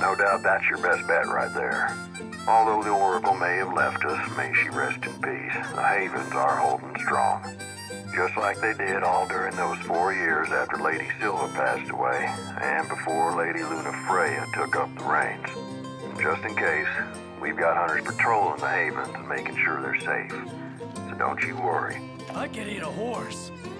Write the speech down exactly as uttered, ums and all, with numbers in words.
No doubt that's your best bet right there. Although the Oracle may have left us, may she rest in peace, the Havens are holding strong. Just like they did all during those four years after Lady Silva passed away, and before Lady Luna Freya took up the reins. Just in case, we've got hunters patrolling the Havens and making sure they're safe. So don't you worry. I could eat a horse.